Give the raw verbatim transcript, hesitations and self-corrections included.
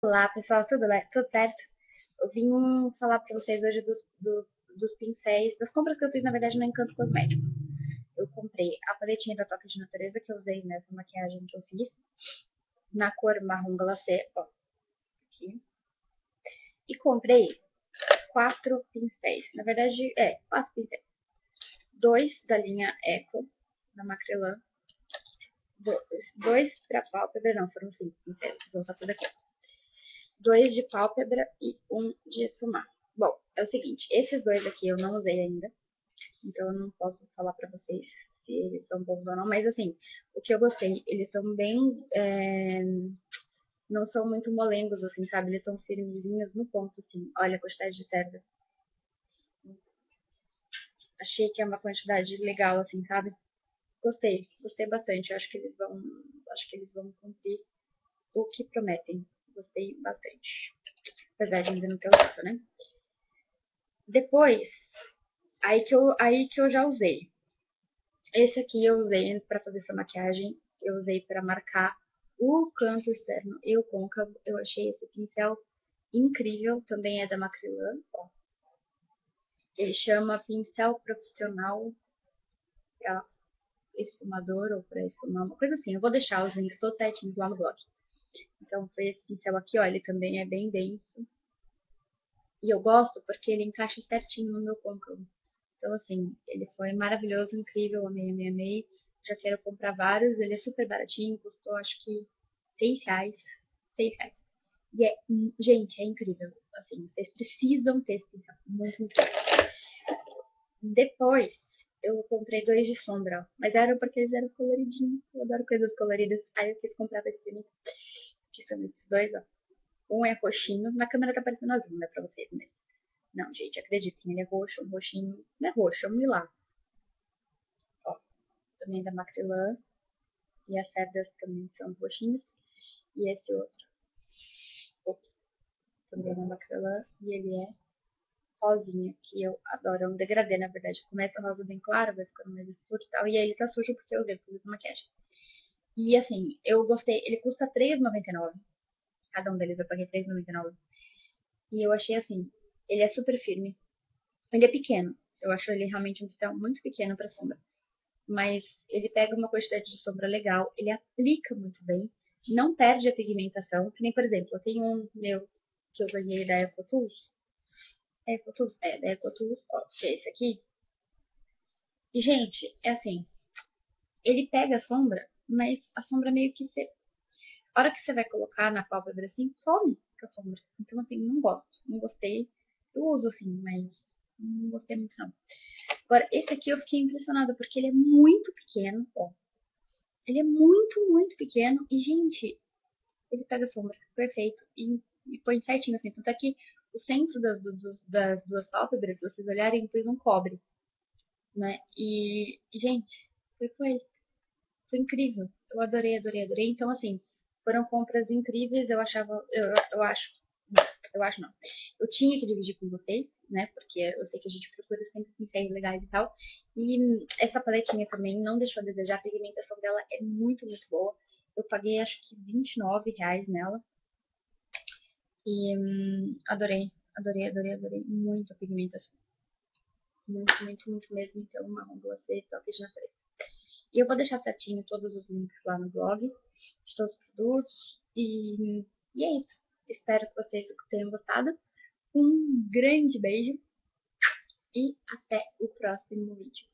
Olá pessoal, tudo bem? Tudo certo? Eu vim falar pra vocês hoje dos, do- dos pincéis, das compras que eu fiz na verdade no Encanto Cosméticos. Eu comprei a paletinha da Toque de Natureza que eu usei nessa maquiagem que eu fiz, na cor marrom glacê, ó, aqui. E comprei quatro pincéis, na verdade, é, quatro pincéis. Dois da linha Eco, da Macrylan, dois, dois pra pálpebra, não, foram cinco pincéis, vou usar tudo aqui. Dois de pálpebra e um de esfumar. Bom, é o seguinte, esses dois aqui eu não usei ainda, então eu não posso falar pra vocês se eles são bons ou não, mas assim, o que eu gostei, eles são bem, é, não são muito molengos, assim, sabe? Eles são firmezinhos no ponto, assim. Olha a quantidade de cerda. Achei que é uma quantidade legal, assim, sabe? Gostei, gostei bastante. Eu acho que eles vão, acho que eles vão cumprir o que prometem. Gostei bastante. Apesar de ainda não ter usado, né? Depois, aí que eu, aí que eu já usei. Esse aqui eu usei para fazer essa maquiagem. Eu usei para marcar o canto externo e o côncavo. Eu achei esse pincel incrível. Também é da Macrylan. Ó. Ele chama pincel profissional para esfumador ou para esfumar, uma coisa assim. Eu vou deixar os links todos certinhos lá no blog. Então foi esse pincel aqui, ó. Ele também é bem denso. E eu gosto porque ele encaixa certinho no meu côncavo. Então, assim, ele foi maravilhoso, incrível, amei, amei, amei. Já quero comprar vários, ele é super baratinho, custou acho que seis reais. Seis reais. E é, gente, é incrível. Assim, vocês precisam ter esse pincel. Muito, muito bom. Depois, eu comprei dois de sombra, ó. Mas eram porque eles eram coloridinhos. Eu adoro coisas coloridas. Aí eu quis comprar dois primeiro. Que são esses dois, ó. Um é roxinho. Na câmera tá parecendo azul, né, pra vocês mesmo. Não, gente, acreditem, ele é roxo, um roxinho. Não é roxo, é um lilás. Ó, também da Macrylan. E as cerdas também são roxinhas. E esse outro, ops, também é da Macrylan. E ele é rosinha, que eu adoro. É um degradê, na verdade. Começa rosa bem claro, vai ficando mais escuro e tal. E aí ele tá sujo porque eu usei por isso maquiagem. E assim, eu gostei. Ele custa três reais e noventa e nove centavos. Cada um deles eu paguei três reais e noventa e nove centavos. E eu achei assim, ele é super firme. Ele é pequeno. Eu acho ele realmente um pincel muito pequeno para sombra. Mas ele pega uma quantidade de sombra legal, ele aplica muito bem, não perde a pigmentação, que nem, por exemplo, eu tenho um meu que eu ganhei da EcoTools, é EcoTools? É, da EcoTools, ó, que é esse aqui, e, gente, é assim, ele pega a sombra, mas a sombra meio que você, a hora que você vai colocar na pálpebra, assim, some com a sombra, então, assim, não gosto, não gostei, eu uso, assim, mas não gostei muito, não. Agora, esse aqui eu fiquei impressionada, porque ele é muito pequeno, ó, ele é muito, muito pequeno e, gente, ele pega a sombra, perfeito, e, e põe certinho assim. Tanto é que o centro das, dos, das duas pálpebras, se vocês olharem, fez um cobre, né? E, gente, foi, foi, foi incrível. Eu adorei, adorei, adorei. Então, assim, foram compras incríveis. Eu achava, eu, eu acho, eu acho não. Eu tinha que dividir com vocês, né? Porque eu sei que a gente procura sempre pincéis legais e tal. E essa paletinha também não deixou a desejar. A pigmentação dela é muito, muito boa. Eu paguei acho que vinte e nove reais nela. E hum, adorei, adorei, adorei, adorei. Muito a pigmentação. Muito, muito, muito mesmo. Então, marrom glacê, toque de natureza. E eu vou deixar certinho todos os links lá no blog de todos os produtos. E, e é isso. Espero que vocês tenham gostado. Um grande beijo e até o próximo vídeo.